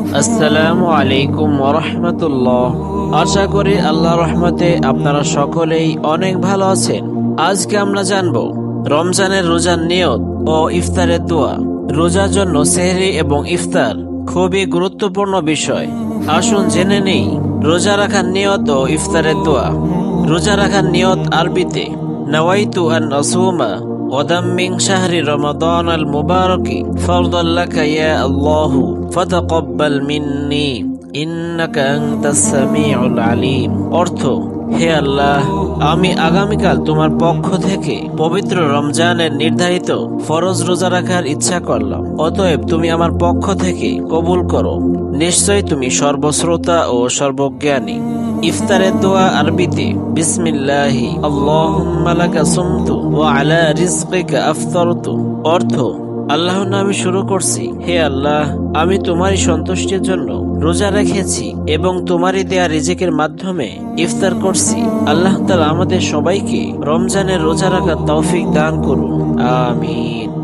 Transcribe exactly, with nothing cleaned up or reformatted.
আসসালামু আলাইকুম ওয়া রাহমাতুল্লাহ। আশা করি আল্লাহর রহমতে আপনারা সকলেই অনেক ভালো আছেন। আজকে আমরা জানব রমজানের রোজার নিয়ত ও ইফতারের দোয়া। রোজার জন্য সেহরি এবং ইফতার খুবই গুরুত্বপূর্ণ বিষয়। আসুন জেনে নেই রোজা রাখার নিয়ত ও ইফতারের দোয়া। রোজা রাখার নিয়ত আরবিতে নাওয়াইতু আন আসুমা غدا من شهر رمضان المبارك فرضا لك يا الله فتقبل مني إنك أنت السميع العليم। অর্থ, হে আল্লাহ, আমি আগামীকাল তোমার পক্ষ থেকে পবিত্র রমজানের নির্ধারিত ফরজ রোজা রাখার ইচ্ছা করলাম, অতএব তুমি আমার পক্ষ থেকে কবুল করো। নিশ্চয় তুমি সর্বশ্রোতা ও সর্বজ্ঞানী। ইফতারের দোয়া আরবিতে বিসমিল্লাহি আল্লাহুম্মা লাকা সুমতু ওয়া আলা রিজকিকা আফতারতু। অর্থ, আল্লাহর নামে শুরু করছি, হে আল্লাহ, আমি তোমারই সন্তুষ্টির জন্য রোজা রেখেছি এবং তোমারই দেয়া রিজিকের মাধ্যমে ইফতার করছি। আল্লাহ তাআলা আমাদের সবাইকে রমজানের রোজা রাখার তৌফিক দান করুন, আমিন।